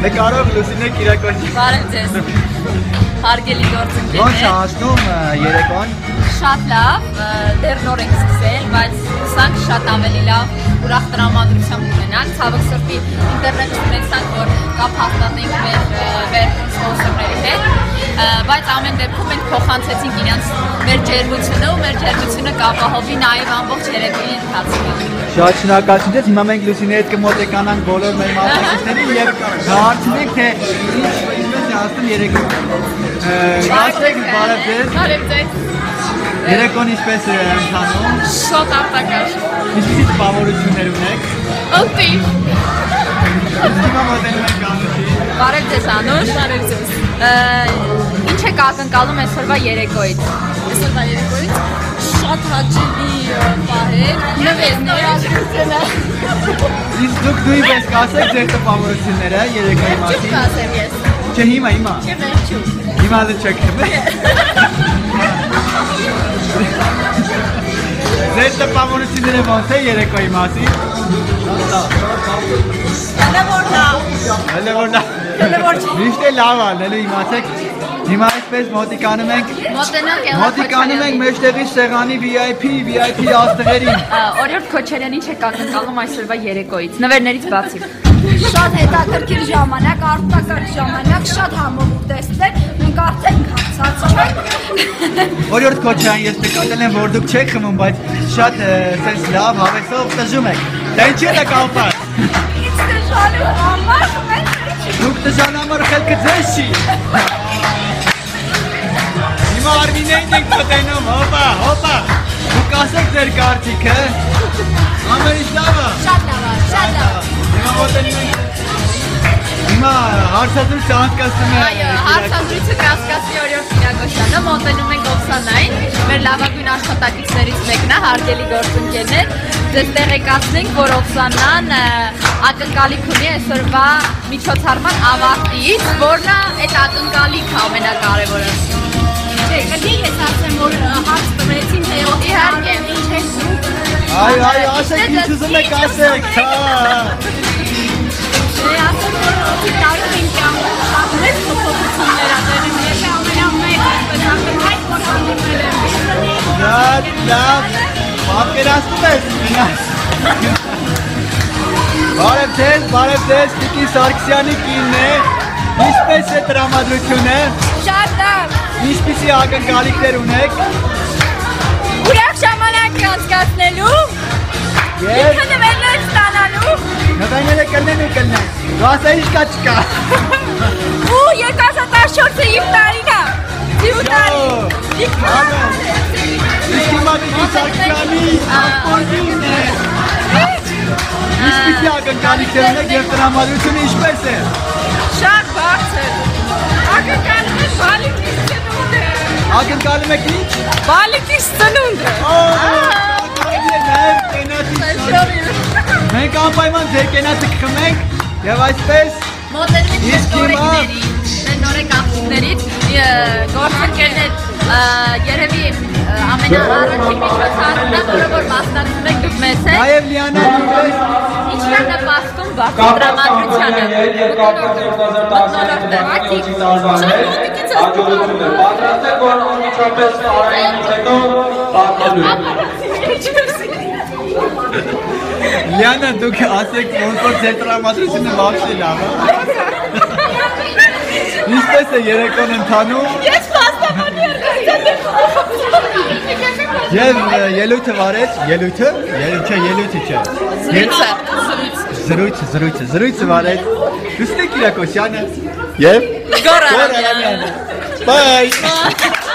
Նկարող Լուսինե Կիրակոսյան։ Բարև ձեզ։ Հարգելի գործընկերներ։ Ոնց է անցնում երեկոն։ Շատ լավ, դեռ նոր ենք սկսել, բայց հուսանք շատ ավելի լավ ուրախ տրամադրությամբ ունենանք։ Ցավոք սրտի ինտերնետ ունեցանք, որ կապ հաստատենք մեր վերջին սպոնսորների հետ, բայց ամեն դեպքում մենք փոխանցեցինք իրենց մեր ջերմությունը ու մեր ջերմությունը կապահովի նաև ամբողջ երեկոյի ընթացքում։ Շատ շնորհակալություն ձեզ, հիմա մենք Լուսինեի հետ կմոտեկանանք բոլոր մեր մասնակիցներին եւ կհարցնենք թե ինչպես է անցնում երեկոն։ Գացեք բարև ձեզ։ Բարև ձեզ։ Երեկոն ինչպես է ընթանում։ Շատ արտակաշ։ Ինչպիսի տպավորություններ ունեք։ Օտի։ Հիմա մոտենում ենք Անուշին։ Բարև ձեզ Անուշ։ Բարև ձեզ։ Ինչ եք ակնկալում այսօրվա երեկոյից։ Այսօրվա երեկոյից շատ հաճելի պահեր։ Նվեր նորաձևությունը։ Իսկ դուք նույնպես կասեք ձեր տպավորությունները երեկոյի Չու մասին։ կասեմ ես։ Չէ, հիմա։ Չէ, վերջում։ Հիմա դու չեք խմել։ Ձեր տպավորությունները ոնց է երեկոյի մասին։ Հələ որ միշտ է լավ ալնելու իմացեք։ Հիմա այսպես մոտիկանում ենք մեջտեղի սեղանի VIP աստղերին։ Օրիորդ Քոչարյան, ինչ եք ակնկալում այսօրվա երեկոյից, նվերներից բացի։ Շատ հետաքրքիր ժամանակ, արտակարգ ժամանակ, շատ համով տեսնել, մենք արդեն հացած չենք։ Օրիորդ Քոչարյան, ես նկատել եմ, որ դուք չեք խմում, բայց շատ սենց լավ հավեսով տժում եք։ Դա ինչի է դա կապված։ Ինչ դժալու համար մենք Դուք դժան համար խելքը ձեզ չի։ Հիմա Արմինեին ենք մոտենում, հոպա։ Դուք ասեք ձեր կարծիքը։ Ամեն ինչ լավ է։ շատ լավ։ Հիմա մոտենում ենք։ Հիմա հարցազրույցը անցկացնում է։ Այո, հարցազրույցը կասկածի Օրիորդ Կիրակոսյանը, մոտենում ենք Օքսանային, մեր լավագույն աշխատակիցներից մեկն է, հարգելի գործընկերներ։ Ձեզ տեղեկացնենք, որ Օքսանան ակնկալիք ունի այսօրվա միջոցառման ավարտից, որն է այդ ակնկալիքը ամենակարևորը։ Չէ, կդի ես ասեմ, որ հարց տվեցին, թե Իհարկե, ինչ է սուկ։ Այ, ասեք ինչ ուզում եք ասեք։ Ասեմ, որ օգիտարում ինձ շատ մեծ փոփոխություններ ադերում, ես ամենամեծ այսպես ակնհայտ որ հանդիպել եմ։ Լավ, պատկերացնում ես մենակ։ Բարև ձեզ, Տիկին Սարգսյանի կինն է, ինչպես է տրամադրությունը, Շատ լավ։ ինչպիսի ակնկալիքներ ունեք, Ուրախ ժամանակ անցկացնելու, ինքը նվերներ ստանալու, նվերները կլնեն, դու ասա ինչ կա չկա։ ու 2014-ը իմ տարին է, իմ տարի։ Իսկ հիմա Տիկին Սարգսյանի ակնկալիքն է, ինչպիսի ակնկալիքներ ունեք և տրամադրությունը ինչպես է։ Շատ բարձր։ Ակնկալում եմ բալիկիս ծնունդը։ Ակնկալում եք ինչ։ Բալիկիս ծնունդը։ Մենք անպայման ձեր կենացը կխմենք և այսպես Մոտենում ենք Իսկ հիմա- նորեկ աղջիկներից, գործընկերներ, երևի ամենաառաջին միջոցառումն է, որը որ մասնակցում եք դուք մեզ հետ, նաև Լիանա նույնպես ինչն է նպաստում բացի տրամադրությանը, Լիանա դուք ասեք ոնց որ ձեր տրամադրությունը վաղշի լավ է։ Ինչպես է երեկոն ընթանում Ես պաստամանի և ելույթը վարեց, ելույթը չէ, զրույցը վարեց Լուսինե Կիրակոսյանը և Գոռ Արամյանը։ Բայ։